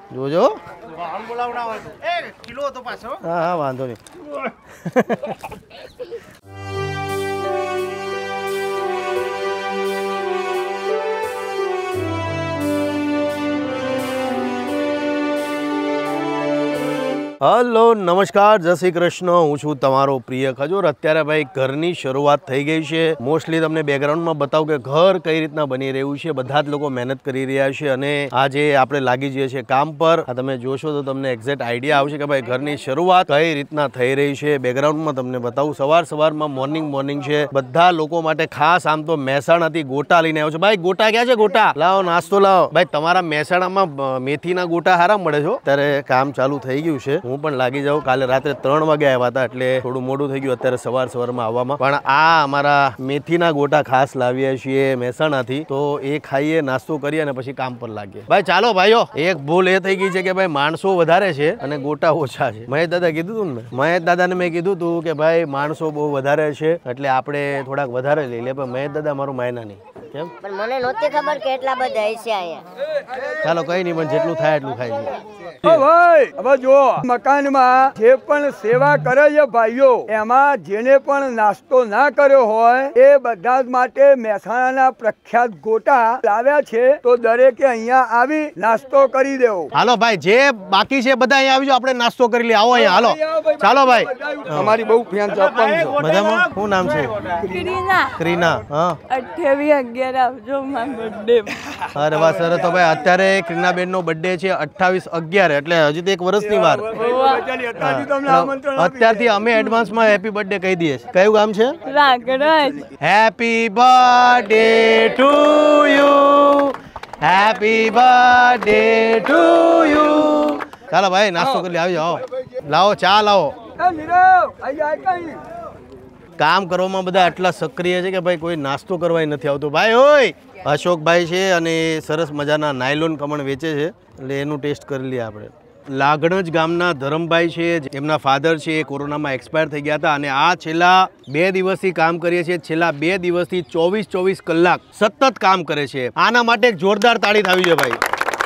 જોજો કિલો હતો પાછો. હા હા વાંધો નહીં. હલો નમસ્કાર, જય શ્રી કૃષ્ણ. હું છું તમારો પ્રિય ખજૂર. અત્યારે ભાઈ ઘરની શરૂઆત થઈ ગઈ છે. મોસ્ટલી તમને બેકગ્રાઉન્ડમાં બતાવું કે ઘર કઈ રીતના બની રહ્યું છે. બધા જ લોકો મહેનત કરી રહ્યા છે અને આજે આપણે લાગી જઈએ છીએ કામ પર. આ તમે જોશો તો તમને એક્ઝેક્ટ આઈડિયા આવશે કે ભાઈ ઘરની શરૂઆત કઈ રીતના થઈ રહી છે. બેકગ્રાઉન્ડમાં તમને બતાવું, સવારમાં મોર્નિંગ છે. બધા લોકો માટે ખાસ આમ તો મહેસાણાથી ગોટા લઈને આવ્યો છે. ભાઈ ગોટા ક્યાં છે? ગોટા લાવો, નાસ્તો લાવો. ભાઈ તમારા મહેસાણામાં મેથીના ગોટા સારા મળે છે. ત્યારે કામ ચાલુ થઈ ગયું છે. હું પણ લાગી જાઉં. કાલે રાત્રે 3 વાગે આવ્યા હતા એટલે થોડું મોડું થઈ ગયું અત્યારે સવારમાં આવવામાં. પણ આ અમારા મેથીના ગોટા ખાસ લાવીએ છીએ મહેસાણાથી, તો એ ખાઈએ, નાસ્તો કરીએ અને પછી કામ પર લાગીએ. ભાઈ ચાલો ભાઈઓ, એક ભૂલ એ થઈ ગઈ છે કે ભાઈ માણસો વધારે છે અને ગોટા ઓછા છે. મહેશ દાદા કીધું હતું ને, મહેશ દાદાને મેં કીધું હતું કે ભાઈ માણસો બહુ વધારે છે એટલે આપણે થોડાક વધારે લઈ લે. પણ મહેશ દાદા મારું માયના નહીં. કેમ? પણ મને નહોતી ખબર કે એટલા બધા હશે અહીંયા. ચાલો કઈ નહીં, પણ જેટલું થાય એટલું ખાઈ લઈએ. ભાઈ હવે જો મકાનમાં જે પણ સેવા કરે છે ભાઈઓ, એમાં જેને પણ નાસ્તો ના કર્યો હોય એ બધા જ માટે મહેસાણાના પ્રખ્યાત ગોટા લાવ્યા છે. તો દરેકે અહીંયા આવી નાસ્તો કરી દેવો. હાલો ભાઈ, જે બાકી છે બધા અહીંયા આવી જાઓ, આપણે નાસ્તો કરી લઈએ. આવો અહીંયા, હાલો ચાલો ભાઈ. અમારી બહુ ફેન છે. બધામાં શું નામ છે? ક્રીના. હા 28/11 આવજો મારો બર્થડે. અરે વાહ, સરસ. તો ભાઈ અત્યારે ક્રીનાબેન નો બર્થડે છે 28/11 એટલે હજી તો 1 વર્ષની વાર. અત્યારથી અમે એડવાન્સમાં હેપી બર્થડે કહી દઈએ છીએ. કયું ગામ છે? Ragadaj. Happy birthday to you, happy birthday to you. ચાલો ભાઈ નાસ્તો કરી આવી જાઓ. લાવો ચા લાવો. કામ કરવામાં બધા આટલા સક્રિય છે કે ભાઈ કોઈ નાસ્તો કરવા નથી આવતો. ભાઈ ઓય, અશોકભાઈ છે અને સરસ મજાના નાયલોન કમણ વેચે છે એટલે એનું ટેસ્ટ કરી લઈએ આપણે. લાગણજ ગામના ધરમભાઈ છે, એમના ફાધર છે એ કોરોનામાં એક્સપાયર થઈ ગયા હતા અને આ છેલ્લા 2 દિવસથી કામ કરીએ છીએ. છેલ્લા 2 દિવસથી 24 કલાક સતત કામ કરે છે. આના માટે એક જોરદાર તાળી થાવી છે ભાઈ.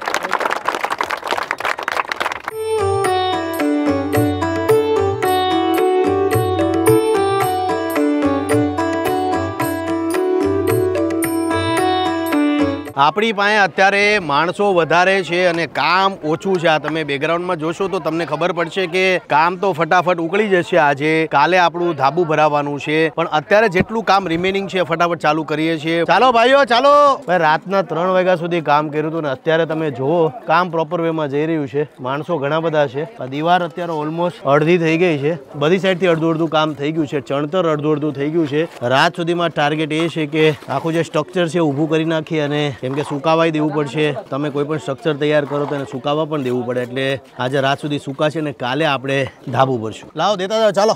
આપણી પાસે અત્યારે માણસો વધારે છે અને કામ ઓછું છે. આ તમે બેકગ્રાઉન્ડમાં જોશો તો તમને ખબર પડશે કે કામ તો ફટાફટ ઉકળી જશે આજે. કાલે આપણું ધાબુ ભરાવાનું છે પણ અત્યારે જેટલું કામ રિમેનિંગ છે ફટાફટ ચાલુ કરીએ છીએ. ચાલો ભાઈઓ ચાલો. ભાઈ રાતના 3 વાગ્યા સુધી કામ કર્યું હતું ને અત્યારે તમે જુઓ કામ પ્રોપર વેમાં જઈ રહ્યું છે. માણસો ઘણા બધા છે. દીવાર અત્યારે ઓલમોસ્ટ અડધી થઈ ગઈ છે. બધી સાઈડથી અડધું કામ થઈ ગયું છે. ચણતર અડધું થઈ ગયું છે. રાત સુધીમાં ટાર્ગેટ એ છે કે આખું જે સ્ટ્રક્ચર છે ઊભું કરી નાખીએ અને કેમ કે સુકાવાઈ દેવું પડશે. તમે કોઈ પણ સ્ટ્રક્ચર તૈયાર કરો તો એને સુકાવા પણ દેવું પડે એટલે આજે રાત સુધી સુકાશે ને કાલે આપણે ધાબુ ભરશું. લાવો દેતા જાઓ. ચાલો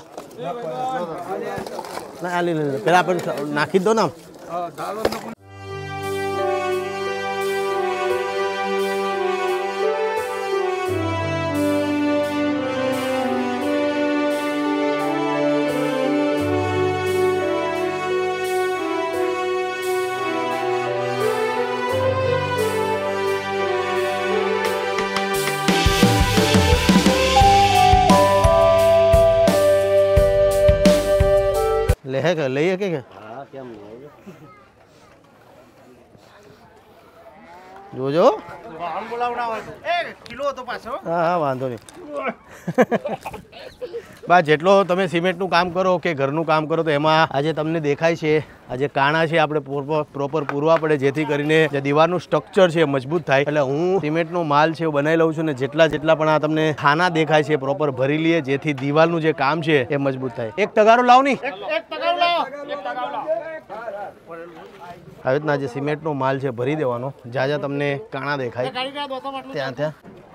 પેલા આપણે નાખી દો ને. લઈએ કે જોજો. કિલો હતો પાછો. હા હા વાંધો નહીં. બા જેટલો તમે સિમેન્ટનું કામ કરો કે ઘરનું કામ કરો તો એમાં આજે તમને દેખાય છે આજે કાણા છે આપણે પ્રોપર પૂરવા પડે જેથી કરીને જે દીવારનું સ્ટ્રક્ચર છે મજબૂત થાય. એટલે હું સિમેન્ટનો માલ છે બનાવી લઉં છું ને જેટલા પણ આ તમને ખાના દેખાય છે પ્રોપર ભરી લઈએ જેથી દિવાલનું જે કામ છે એ મજબૂત થાય. એક તગારો લાવ ની. આવી રીતના જે સિમેન્ટનો માલ છે ભરી દેવાનો. જ્યાં તમને કાણા દેખાય ત્યાં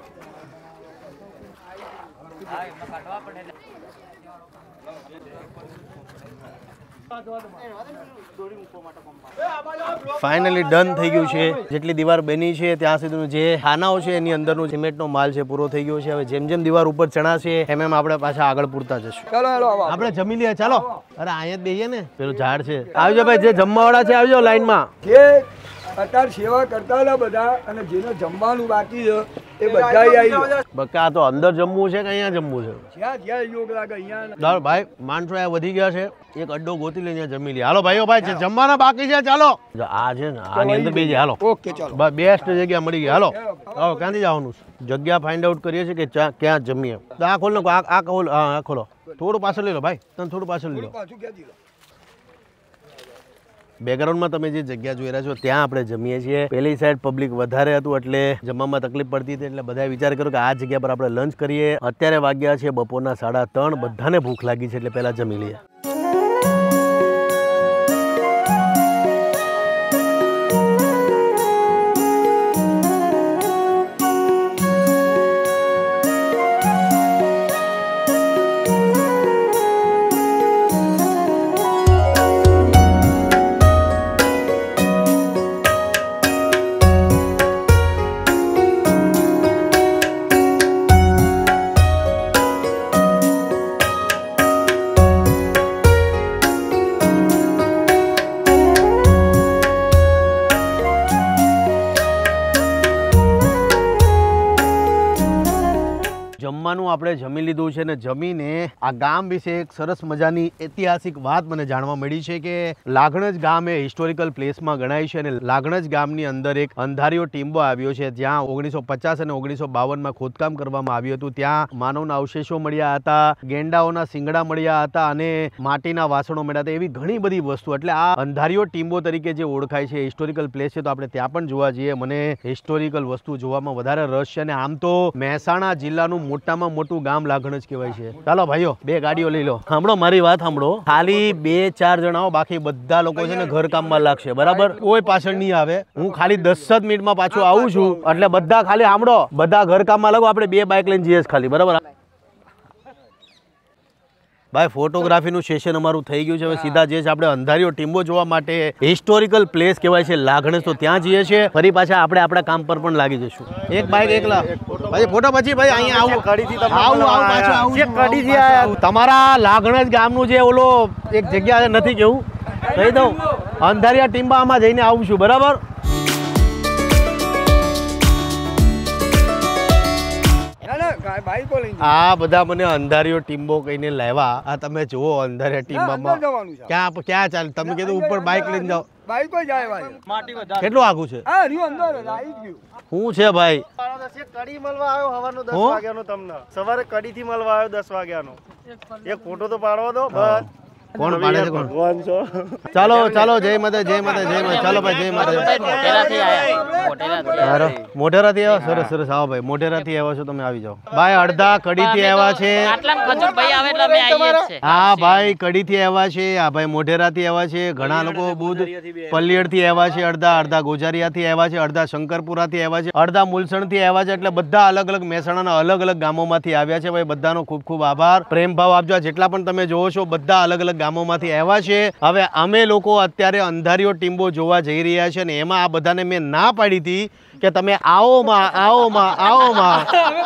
ફાઇનલી ડન થઈ ગયું છે. જેટલી દીવાર બની છે ત્યાં સુધીનું જે ખાનાઓ છે એની અંદરનું સિમેન્ટનો માલ છે પૂરો થઈ ગયો છે. હવે જેમ જેમ દીવાર ઉપર ચણાશે એમ આપણે પાછા આગળ પૂરતા જશું. આપણે જમી લઈએ. ચાલો. અરે અહીંયા જ બેસીએ ને, પેલું ઝાડ છે. આવજો ભાઈ, જે જમવાવાળા છે આવજો લાઈનમાં. અત્યારે સેવા કરતા હતા બધા અને જેને જમવાનું બાકી છે એ બધા આવી જાઓ. બકા આ તો અંદર જમવું છે કે અહીંયા જમવું છે? જ્યાં જ્યાં યોગ લાગે અહીંયા. ચાલો ભાઈ, માણસો આ વધી ગયા છે, એક અડ્ડો ગોતી લઈને જમી લે. હાલો ભાઈઓ ભાઈ, જમવાના બાકી છે, ચાલો. આ છે ને આની અંદર બેસી હાલો. ઓકે ચાલો. બસ બેસ્ટ જગ્યા મળી ગઈ. હાલો હાલો, ક્યાંથી જવાનું છે? જગ્યા ફાઇન્ડ આઉટ કરીએ છીએ કે ક્યાં જમીએ. તો આ ખોલ નાખો, આ ખોલ, હા આ ખોલો. થોડું પાછળ લઈ લો ભાઈ, તમે થોડું પાછળ લઈ લો. પાછું ક્યાંથી લો? બેકગ્રાઉન્ડમાં તમે જે જગ્યા જોઈ રહ્યા છો ત્યાં આપણે જમીએ છીએ. પેલી સાઈડ પબ્લિક વધારે હતું એટલે જમવામાં તકલીફ પડતી હતી, એટલે બધાએ વિચાર કર્યો કે આ જગ્યા પર આપણે લંચ કરીએ. અત્યારે વાગ્યા છે બપોરના 3:30. બધાને ભૂખ લાગી છે એટલે પહેલા જમી લઈએ. જમવાનું આપણે જમી લીધું છે ને જમીને આ ગામ વિશે એક સરસ મજાની ઐતિહાસિક વાત મને જાણવા મળી છે કે લાગણજ ગામ એ હિસ્ટોરિકલ પ્લેસમાં ગણાય છે અને લાગણજ ગામની અંદર એક અંધારીયો ટીંબો આવ્યો છે જ્યાં 1950 અને 1952માં ખોદકામ કરવામાં આવ્યું હતું. ત્યાં માનવના અવશેષો મળ્યા હતા, ગેંડાઓના શિંગડા મળ્યા હતા અને માટીના વાસણો મળ્યા હતા. એવી ઘણી બધી વસ્તુ, એટલે આ અંધારીયો ટીંબો તરીકે જે ઓળખાય છે હિસ્ટોરિકલ પ્લેસ છે, તો આપણે ત્યાં પણ જોવા જઈએ. મને હિસ્ટોરિકલ વસ્તુ જોવામાં વધારે રસ છે અને આમ તો મહેસાણા જિલ્લાનું મોટામાં મોટું ગામ લાગણજ કહેવાય છે. ચાલો ભાઈઓ, 2 ગાડીઓ લઈ લો. સાંભળો મારી વાત સાંભળો, ખાલી 2-4 જણાઓ, બાકી બધા લોકો છે ને ઘર કામમાં લાગશે, બરાબર? કોઈ પાછળ નહીં આવે. હું ખાલી 10 જ મિનિટમાં પાછું આવું છું, એટલે બધા ખાલી સાંભળો, બધા ઘર કામમાં લાગો. આપણે 2 બાઇક લઈને જઈએ ખાલી, બરાબર? ભાઈ ફોટોગ્રાફીનું સેશન અમારું થઈ ગયું છે. હવે સીધા જે છે આપણે અંધારીયો ટીંબો જોવા માટે, હિસ્ટોરિકલ પ્લેસ કહેવાય છે લાગણજ, તો ત્યાં જઈએ છીએ. ફરી પાછા આપણે આપણા કામ પર પણ લાગી જઈશું. એક બાઈક એકલા ભાઈ ફોટો પછી ભાઈ અહીંયા આવું કડીથી આયા. તમારા લાગણજ ગામનું જે ઓલો એક જગ્યા નથી કેવું કહી દઉં, અંધારીયા ટીંબામાં જઈને આવું છું, બરાબર? આ બધા મને અંધારીયો ટીંબો કહીને લાવ્યા. આ તમે જુઓ અંધારીયા ટીંબામાં ક્યાં ચાલે. તમે કીધું ઉપર બાઇક લઈને જાઓ. કેટલું આઘું છે? શું છે ભાઈ? કડી મળવા આવ્યો હવાનો 10 વાગ્યાનો. તમને સવારે કડી થી મળવા આવ્યો 10 વાગ્યાનો. એક ફોટો તો પાડવા દો બસ. કોણ પાડે છે? ભગવાન છો. ચાલો ચાલો, જય માતા, જય માતા, જય માતા. ચાલો ભાઈ, જય માતા. મોઢેરાથી આવ્યા? સરસ સરસ. આવો ભાઈ, મોઢેરાથી આવ્યા છો તમે, આવી જાઓ. ભાઈ અડધા કડીથી આવ્યા છે. હા ભાઈ, કડીથી આવ્યા છે. આ ભાઈ મોઢેરાથી આવ્યા છે. ઘણા લોકો બુધ પલ્લિયડથી આવ્યા છે, અડધા ગોજારિયાથી આવ્યા છે, અડધા શંકરપુરાથી આવ્યા છે, અડધા મુલસણથી આવ્યા છે. એટલે બધા અલગ અલગ મહેસાણાના અલગ અલગ ગામોમાંથી આવ્યા છે. ભાઈ બધાનો ખૂબ ખૂબ આભાર, પ્રેમ ભાવ આપજો. જેટલા પણ તમે જોવો છો બધા અલગ અલગ ગામોમાંથી આવ્યા છે. હવે અમે લોકો અત્યારે અંધારીયો ટીંબો જોવા જઈ રહ્યા છે અને એમાં આ બધાને મેં ના પાડી હતી કે તમે આવો માં.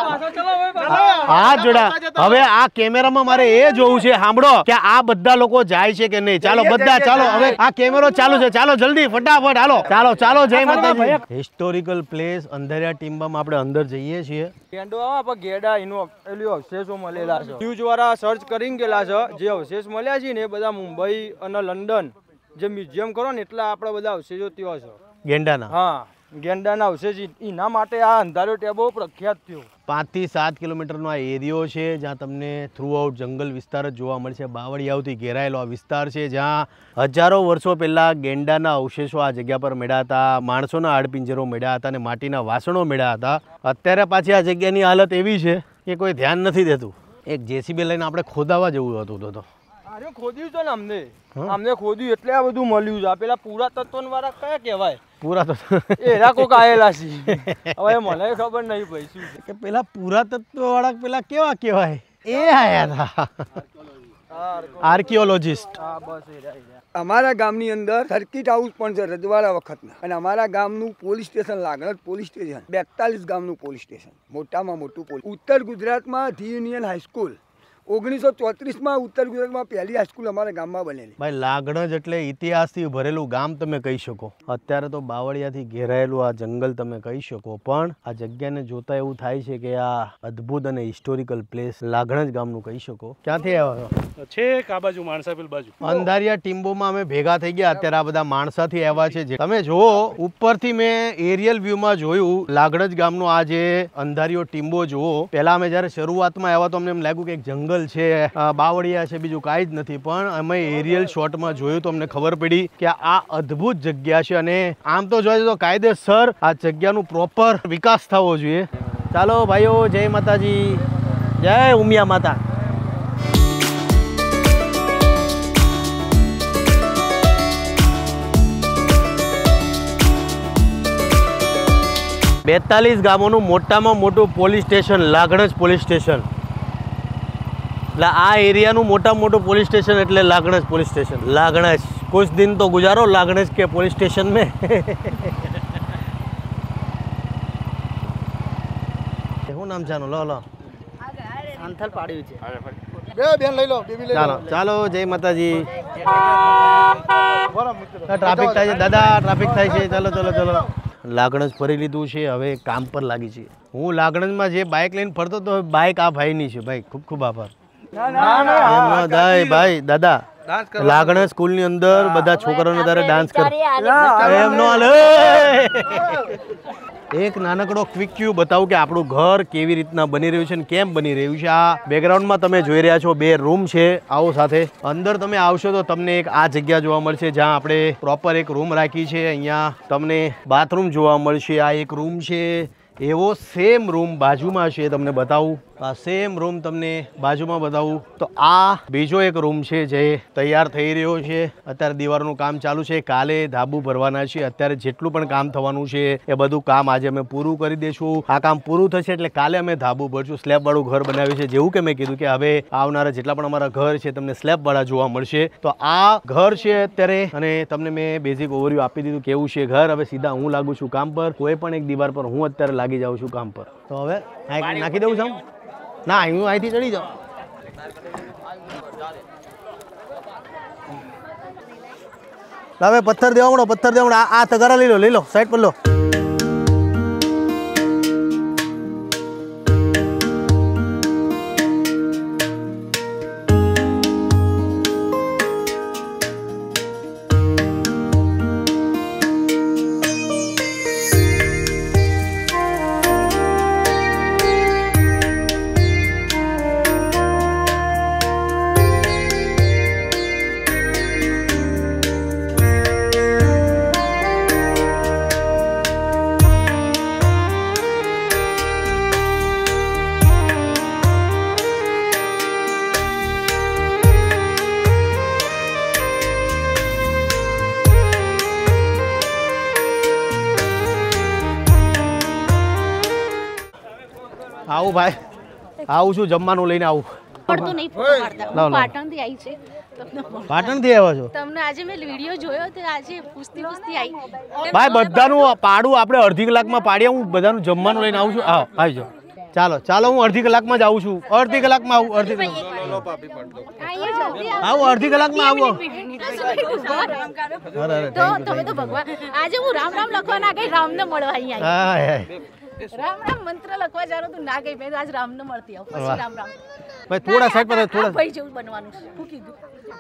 હા જોડા, હવે આ કેમેરામાં મારે એ જોવું છે, સાંભળો, કે આ બધા લોકો જાય છે કે નહીં. ચાલો બધા, ચાલો હવે આ કેમેરો ચાલુ છે, ચાલો જલ્દી ફટાફટ, હાલો ચાલો ચાલો. જય માતાજી. હિસ્ટોરિકલ પ્લેસ અંધારીયા ટીંબામાં આપણે અંદર જઈએ છીએ. ગેડા એનો અવશેષો મળેલા છે. ન્યૂઝ વાળા સર્ચ કરીને ગયેલા છે. જે અવશેષ મળ્યા છે ને એ બધા મુંબઈ અને લંડન જે મ્યુઝિયમ કરો ને એટલા આપણા બધા અવશેષો ત્યાં છે. ગેંડાના? હા, ગેંડાના અવશેષ. એના માટે આ અંધારીયો ટેબો પ્રખ્યાત થયો. 5 થી 7 કિલોમીટરનો આ એરિયો છે જ્યાં તમને થ્રુ આઉટ જંગલ વિસ્તાર જ જોવા મળશે. બાવળિયાઓથી ઘેરાયેલો આ વિસ્તાર છે જ્યાં હજારો વર્ષો પહેલાં ગેંડાના અવશેષો આ જગ્યા પર મળ્યા હતા, માણસોના હાડપિંજરો મળ્યા હતા અને માટીના વાસણો મળ્યા હતા. અત્યારે પાછી આ જગ્યાની હાલત એવી છે કે કોઈ ધ્યાન નથી દેતું. એક જેસીબી લઈને આપણે ખોદાવા જેવું હતું. તો અરે ખોદ્યું છે ને અમને ખોદ્યું એટલે આ બધું મળ્યું છે. પેલા પુરાતત્વ વાળા કયા કહેવાય? પુરાતત્વ એરા કોક આયેલા છે. હવે મને ખબર નહીં ભાઈ શું છે કે પેલા પુરાતત્વ વાળા પેલા કેવા કહેવાય એ આયા હતા, આર્કિયોલોજિસ્ટ. અમારા ગામની અંદર સર્કિટ હાઉસ પણ છે રજવાડા વખતના, અને અમારા ગામનું police station Laganaj police station 42 ગામનું પોલીસ સ્ટેશન, મોટામાં મોટું પોલીસ. ઉત્તર ગુજરાતમાં ધી યુનિયન હાઈસ્કૂલ, 1934માં ઉત્તર ગુજરાતમાં પહેલી હાઈસ્કૂલ અમારા ગામમાં બનેલી. ભાઈ લાગણજ એટલે ઇતિહાસથી ભરેલું ગામ તમે કહી શકો. અત્યારે તો બાવળિયાથી ઘેરાયેલું આ જંગલ તમે કહી શકો, પણ આ જગ્યાને જોતા એવું થાય છે કે આ અદ્ભુત અને હિસ્ટોરિકલ પ્લેસ લાગણજ ગામનું કહી શકો. ક્યાંથી આવ્યા છો? છેક આ બાજુ માણસાપીલ બાજુ અંધારિયા ટીમ્બોમાં અમે ભેગા થઈ ગયા. અત્યારે આ બધા માણસાથી આવ્યા છે. તમે જુઓ ઉપરથી મેં એરિયલ વ્યૂમાં જોયું લાગણજ ગામનો આ જે અંધારિયો ટીમ્બો જુઓ. પહેલા અમે જ્યારે શરૂઆતમાં આવ્યા તો અમને એમ લાગ્યું કે એક જંગલ છે, બાવળિયા છે, બીજું કાંઈ જ નથી. પણ અમે એરિયલ શોટમાં જોયું તો અમને ખબર પડી કે આ અદ્ભુત જગ્યા છે અને આમ તો જોઈએ તો કાયદેસર આ જગ્યાનું પ્રોપર વિકાસ થવો જોઈએ. ચાલો ભાઈઓ, જય માતાજી, જય ઉમિયા માતા. 42 ગામોનું મોટામાં મોટું police station Laganaj police station. એટલે આ એરિયાનું મોટામાં મોટું પોલીસ સ્ટેશન એટલે લાગણજ પોલીસ સ્ટેશન. લાગણજ कुछ दिन तो गुजारो लागणज के पुलिस स्टेशन में. શું નામ છે? લો લો અંથલ પાડ્યું છે. ચાલો ચાલો, જય માતાજી. ટ્રાફિક થાય છે દાદા, ટ્રાફિક થાય છે. ચાલો ચાલો ચાલો. લાગણજ ફરી લીધું છે, હવે કામ પર લાગી છે. હું લાગણજમાં જે બાઇક લઈને ફરતો તો બાઇક આ ભાઈની છે. ભાઈ ખૂબ ખૂબ આભાર. ભાઈ દાદા, લાગણજ સ્કૂલની અંદર બધા છોકરાઓને તારે ડાન્સ કર એમ નો હાલે. એક નાનકડો ક્વિક ક્યુ બતાવું કે આપણું ઘર કેવી રીતના બની રહ્યું છે અને કેમ બની રહ્યું છે. આ બેકગ્રાઉન્ડમાં તમે જોઈ રહ્યા છો 2 રૂમ છે. આવો સાથે અંદર તમે આવશો તો તમને એક આ જગ્યા જોવા મળશે જ્યાં આપણે પ્રોપર એક રૂમ રાખી છે. અહીંયા તમને બાથરૂમ જોવા મળશે. આ એક રૂમ છે. એવો સેમ રૂમ બાજુમાં છે, તમને બતાવું. આ સેમ રૂમ તમને બાજુમાં બતાવું તો આ બીજો એક રૂમ છે જે તૈયાર થઈ રહ્યો છે. અત્યારે દીવારનું કામ ચાલુ છે. કાલે ધાબુ ભરવાના છે. અત્યારે જેટલું પણ કામ થવાનું છે એ બધું કામ આજે અમે પૂરું કરી દઈશું. આ કામ પૂરું થશે એટલે કાલે અમે ધાબુ ભરશું. સ્લેબવાળું ઘર બનાવ્યું છે. જેવું કે મેં કીધું કે હવે આવનારા જેટલા પણ અમારા ઘર છે તમને સ્લેબવાળા જોવા મળશે. તો આ ઘર છે અત્યારે, અને તમને મેં બેઝિક ઓવરવ્યૂ આપી દીધું કેવું છે ઘર. હવે સીધા હું લાગુ છું કામ પર. કોઈ પણ એક દીવાર પર હું અત્યારે લાગી જાઉં છું કામ પર. તો હવે નાખી દઉં છું ના, હું અહીંથી ચડી જાઉં. હવે પથ્થર દેવામણો, પથ્થર દેવામણો. આ તગારા લઈ લો સાઈડ પર લો. આવું ભાઈ, આવું છું જમવાનું લઈને આવું. પાટણથી આવી છે. પાટણથી આવ્યા છો? તમને આજે મેં વિડીયો જોયો તો આજે પૂછતી આવી. ભાઈ બધાનું પાડું આપણે અડધી કલાકમાં પાડીએ. હું બધાનું જમવાનું લઈને આવું છું. આવો આવી જાઓ. ચાલો ચાલો, હું અડધી કલાકમાં જ આવું છું. અડધી કલાકમાં આવું. અડધી કલાક આવું. અડધી કલાકમાં આવો. તો તમે તો ભગવાન, આજે હું રામ રામ લખવા ના ગઈ, રામને મળવા અહીંયા આવી. રામ રામ મંત્ર લખવા જાણો તો ના ગઈ. આજ રામને મળતી આવું. પછી રામ રામ ભાઈ થોડા સાઈડ પર થોડા. ભાઈ જેવું બનવાનું છે. શું કીધું?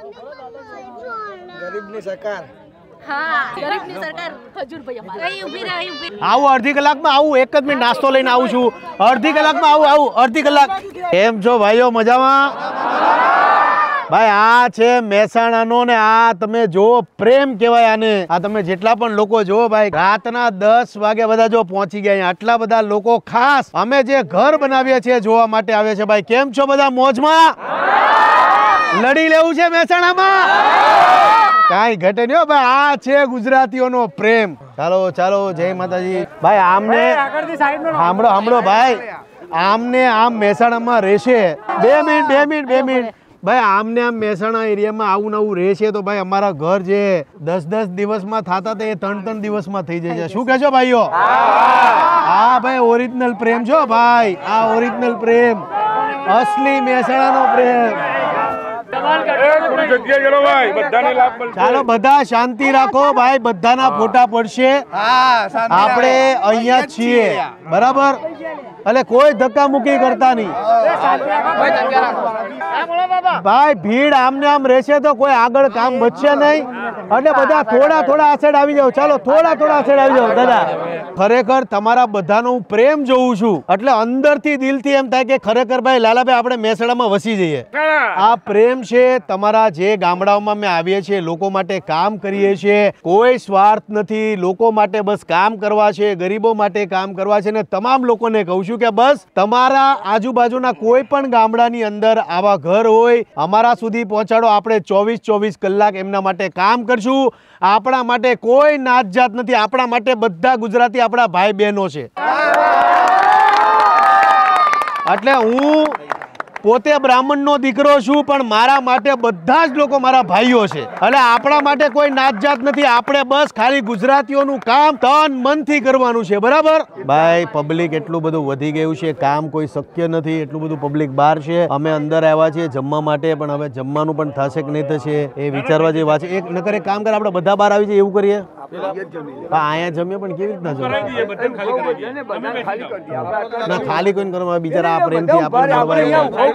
ગરીબની સરકાર. હા, ગરીબની સરકાર ખજૂરભાઈ અમારા. અહીં ઊભી રહે, અહીં ઊભી રહે. આવું અડધી કલાકમાં આવું. એક જ મિનિટ નાસ્તો લઈને આવું છું. અડધી કલાકમાં આવું. અડધી કલાક. એમ છો ભાઈઓ? મજામાં? ભાઈ આ છે મહેસાણાનો ને આ તમે જો પ્રેમ કહેવાય આને. આ તમે જેટલા પણ લોકો જો ભાઈ, રાતના 10 વાગે બધા જો પહોંચી ગયા. આટલા બધા લોકો ખાસ અમે જે ઘર બનાવીએ છીએ જોવા માટે આવે છે. ભાઈ કેમ છો બધા? મોજમાં? લડી લેવું છે મહેસાણામાં? કાંઈ ઘટે નહીં ભાઈ. આ છે ગુજરાતીઓનો પ્રેમ. ચાલો ચાલો, જય માતાજી. ભાઈ આમને સાંભળો ભાઈ, આમને આમ મહેસાણામાં રહેશે. 2 મિનિટ. ભાઈ આમને આમ મહેસાણા એરિયામાં આવું નવું રહેશે તો ભાઈ અમારા ઘર જે 10 દિવસમાં થતા એ 3 દિવસમાં થઈ જશે. શું કહેશો ભાઈઓ? હા ભાઈ, ઓરિજિનલ પ્રેમ છો ભાઈ. આ ઓરિજિનલ પ્રેમ. અસલી મહેસાણાનો પ્રેમ. ચાલો બધા શાંતિ રાખો ભાઈ, બધાના ફોટા પડશે. આપણે અહીંયા જ છીએ બરાબર, એટલે કોઈ ધક્કા મુક્કી કરતા નહીં ભાઈ. ભીડ આમને આમ રહેશે તો કોઈ આગળ કામ બચશે નહીં, એટલે બધા થોડા થોડા આ સાઈડ આવી જાઓ. ચાલો થોડા થોડા આ સાઈડ આવી જાઓ દાદા. ખરેખર તમારા બધાનો હું પ્રેમ જોઉં છું, એટલે અંદરથી દિલથી એમ થાય કે ખરેખર ભાઈ લાલાભાઈ આપણે મહેસાણામાં વસી જઈએ. આ પ્રેમ છે તમારા. જે ગામડાઓમાં અમે આવીએ છીએ, લોકો માટે કામ કરીએ છીએ, કોઈ સ્વાર્થ નથી, લોકો માટે બસ કામ કરવા છે, ગરીબો માટે કામ કરવા છે. ને તમામ લોકોને કહું છું કે બસ તમારા આજુબાજુના કોઈ પણ ગામડાની અંદર આવા ઘર હોય અમારા સુધી પહોંચાડો. આપણે 24 કલાક એમના માટે કામ કરશું. આપણા માટે કોઈ નાત જાત નથી, આપણા માટે બધા ગુજરાતી આપણા ભાઈ બહેનો છે. એટલે હું પોતે બ્રાહ્મણનો દીકરો છું, પણ મારા માટે બધા જ લોકો મારા ભાઈઓ છે. એટલે આપણા માટે કોઈ નાત જાત નથી. આપણે બસ ખાલી ગુજરાતીઓનું કામ તન મનથી કરવાનું છે બરાબર. ભાઈ પબ્લિક એટલું બધું વધી ગયું છે, કામ કોઈ શક્ય નથી, એટલું બધું પબ્લિક બહાર છે. અમે અંદર આવ્યા છીએ જમવા માટે, પણ હવે જમવાનું પણ થશે કે નહીં થશે એ વિચારવા જેવી વાત છે. એક નકર એક કામ કરે, આપણે બધા બહાર આવી જઈએ એવું કરીએ. અહીંયા જમીએ પણ કેવી રીતના જમીએ? ખાલી કોઈ કરવા બિચારા આ પ્રેમથી આપણે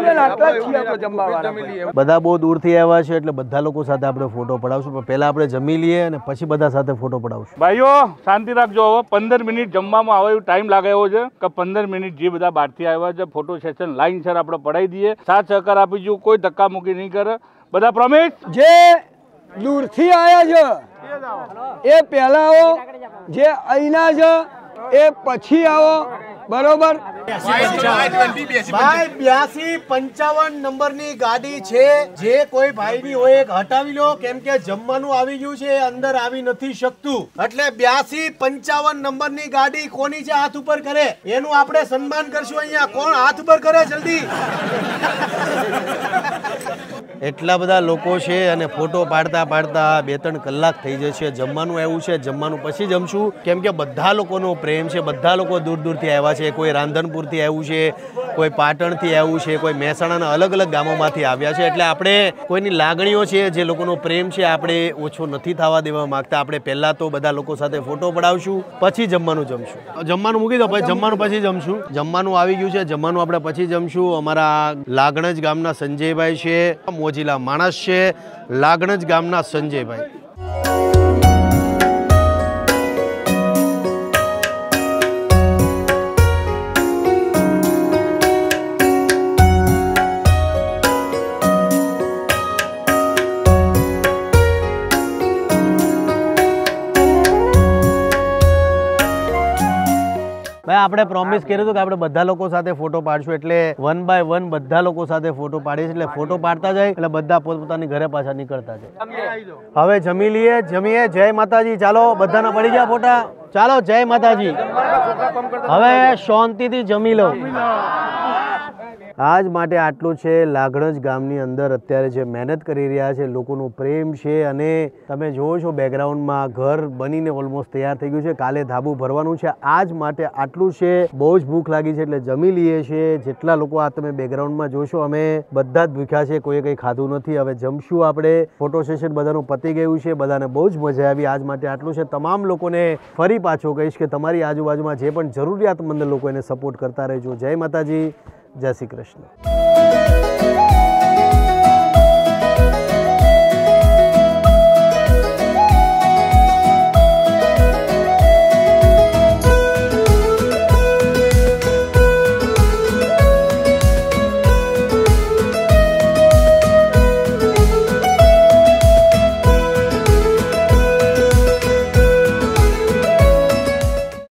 બધા બહુ દૂરથી આવ્યા છે, એટલે બધા લોકો સાથે આપણે ફોટો પડાવશું. પણ પહેલા આપણે જમી લઈએ અને પછી બધા સાથે ફોટો પડાવશું. ભાઈઓ શાંતિ રાખજો. હવે 15 મિનિટ જમવામાં આવે એવું ટાઈમ લાગે એવો છે કે 15 મિનિટ જે બધા બહારથી આવ્યા છે ફોટો સેશન લાઈન સર આપણે પડાવી દઈએ. સાથ સહકાર આપીશું, કોઈ ધક્કા મૂકી નહીં કરે. બધા પ્રોમિસ. જે દૂરથી આવ્યા છે એ પહેલા આવો, જે અહીંના છે એ પછી આવો બરોબર. ભાઈ 8255 નંબરની ગાડી છે. જે કોઈ ભાઈની હોય એક હટાવી લો, કેમ કે જમવાનું આવી ગયું છે, અંદર આવી નથી શકતું. એટલે 8255 નંબરની ગાડી કોની છે હાથ ઉપર કરે એનું આપણે સન્માન કરશું. અહીંયા કોણ હાથ ઉપર કરે જલ્દી. એટલા બધા લોકો છે અને ફોટો પાડતા પાડતા 2-3 કલાક થઈ જશે. જમવાનું આવ્યું છે, જમવાનું પછી જમશું, કેમ કે બધા લોકોનો પ્રેમ છે. બધા લોકો દૂર દૂરથી આવ્યા છે. કોઈ રાંધનપુરથી આવ્યું છે, કોઈ પાટણથી આવ્યું છે, કોઈ મહેસાણાના અલગ અલગ ગામોમાંથી આવ્યા છે. એટલે આપણે કોઈની લાગણીઓ છે, જે લોકોનો પ્રેમ છે, આપણે ઓછો નથી થવા દેવા માંગતા. આપણે પહેલા તો બધા લોકો સાથે ફોટો પડાવશું, પછી જમવાનું જમશું. જમવાનું મૂકી દો, પછી જમવાનું પછી જમશું. જમવાનું આવી ગયું છે, જમવાનું આપણે પછી જમશું. અમારા લાગણજ ગામના સંજયભાઈ છે, મોજીલા માણસ છે, લાગણજ ગામના સંજયભાઈ. ભાઈ આપણે પ્રોમિસ કર્યું હતું કે આપણે બધા લોકો સાથે ફોટો પાડશું, એટલે 1 by 1 બધા લોકો સાથે ફોટો પાડીએ. એટલે ફોટો પાડતા જાય એટલે બધા પોતપોતાની ઘરે પાછા નીકળતા જાય. હવે જમી લઈએ, જમીએ. જય માતાજી. ચાલો બધાના પડી ગયા ફોટા. ચાલો જય માતાજી. હવે શાંતિથી જમી લો. આજ માટે આટલું છે. લાગણજ ગામની અંદર અત્યારે જે મહેનત કરી રહ્યા છે, લોકોનો પ્રેમ છે. અને તમે જોવો છો બેકગ્રાઉન્ડમાં ઘર બનીને ઓલમોસ્ટ તૈયાર થઈ ગયું છે. કાલે ધાબુ ભરવાનું છે. આજ માટે આટલું છે. બહુ જ ભૂખ લાગી છે એટલે જમી લઈએ છીએ. જેટલા લોકો આ તમે બેકગ્રાઉન્ડમાં જોશો અમે બધા જ ભૂખ્યા છે, કોઈએ કંઈ ખાધું નથી. હવે જમશું આપણે. ફોટો સેશન બધાનું પતી ગયું છે. બધાને બહુ જ મજા આવી. આજ માટે આટલું છે. તમામ લોકોને ફરી પાછો કહીશ કે તમારી આજુબાજુમાં જે પણ જરૂરિયાતમંદ લોકો એને સપોર્ટ કરતા રહેજો. જય માતાજી, જય શ્રી કૃષ્ણ.